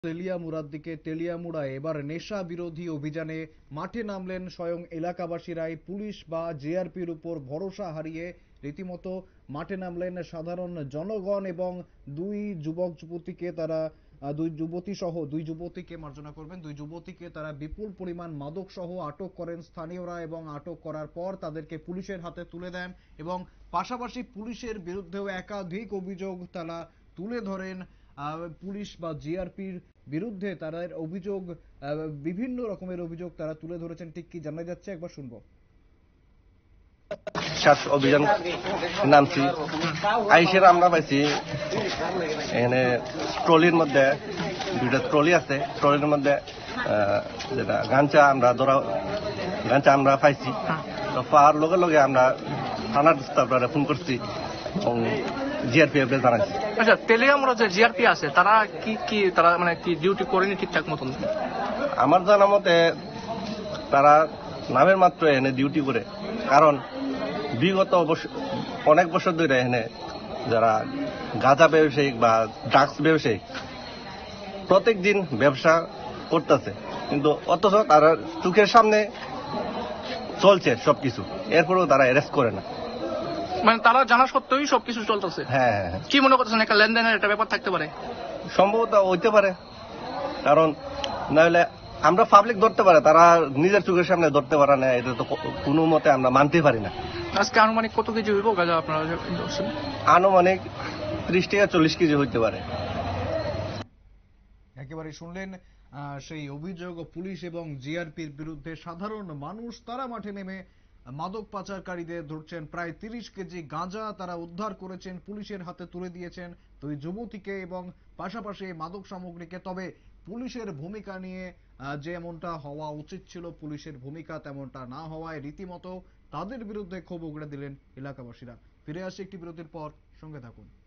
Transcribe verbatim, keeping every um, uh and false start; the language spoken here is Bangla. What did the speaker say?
তেলিয়ামুড়ার দিকে তেলিয়ামুড়ায় এবার নেশা বিরোধী অভিযানে মাঠে নামলেন স্বয়ং এলাকাবাসীরাই। পুলিশ বা জেআরপির উপর ভরসা হারিয়ে রীতিমতো মাঠে নামলেন সাধারণ জনগণ এবং দুই যুবক যুবতীকে তারা দুই যুবতী সহ দুই যুবতীকে মার্জনা করবেন দুই যুবতীকে তারা বিপুল পরিমাণ মাদক সহ আটক করেন স্থানীয়রা এবং আটক করার পর তাদেরকে পুলিশের হাতে তুলে দেন এবং পাশাপাশি পুলিশের বিরুদ্ধেও একাধিক অভিযোগ তারা তুলে ধরেন। পুলিশ বা জিআরপির বিরুদ্ধে তারা অভিযোগ বিভিন্ন রকমের অভিযোগ তারা তুলে ধরেছেন। ঠিক কি জানা যাচ্ছে একবার শুনবো। অভিযান নামছি আইসের আমরা পাইছি এখানে ট্রলির মধ্যে দুইটা ট্রলি আছে, ট্রলির মধ্যে যেটা গাঞ্চা আমরা ধরা গাঞ্চা আমরা পাইছি। তো পাওয়ার লগে লগে আমরা থানার স্টাফরা ফোন করছি এবং জিআরপিএফ জানাইছি। আচ্ছা, তেলিয়ামুড়া যে জিআরপি আছে তারা কি কি তারা মানে কি ডিউটি করেনি ঠিকঠাক মতন? আমার জানা মতে তারা নামের মাত্র এখানে ডিউটি করে, কারণ বিগত অনেক বছর ধরে এখানে যারা গাঁজা ব্যবসায়িক বা ড্রাগস ব্যবসায়িক প্রত্যেক দিন ব্যবসা করতেছে, কিন্তু অথচ তারা চোখের সামনে চলছে সবকিছু, এরপরেও তারা অ্যারেস্ট করে না। মানে তারা জানা সত্ত্বেই সবকিছু চলতেছে। হ্যাঁ হ্যাঁ, কি মনে করতেছেন একটা লেনদেনের একটা ব্যাপার থাকতে পারে? সম্ভবত হইতে পারে, কারণ নাহলে আমরা পাবলিক ধরতে পারে, তারা নিজের চোখের সামনে ধরতে পারে না, এটা তো কোনো মতে আমরা মানতে পারি না। আজকে আনুমানিক কত কেজি হইব গাঁজা আপনারা? আনুমানিক ত্রিশ থেকে চল্লিশ কেজি হইতে পারে। একেবারে শুনলেন সেই অভিযোগ পুলিশ এবং জিআরপির বিরুদ্ধে। সাধারণ মানুষ তারা মাঠে নেমে মাদক পাচারকারীদের ধরছেন। প্রায় তিরিশ কেজি গাঁজা তারা উদ্ধার করেছেন, পুলিশের হাতে তুলে দিয়েছেন দুই যুবতীকে এবং পাশাপাশি মাদক সামগ্রীকে। তবে পুলিশের ভূমিকা নিয়ে যেমনটা হওয়া উচিত ছিল, পুলিশের ভূমিকা তেমনটা না হওয়ায় রীতিমতো তাদের বিরুদ্ধে ক্ষোভ উগড়ে দিলেন এলাকাবাসীরা। ফিরে আসছে একটি বিরতির পর, সঙ্গে থাকুন।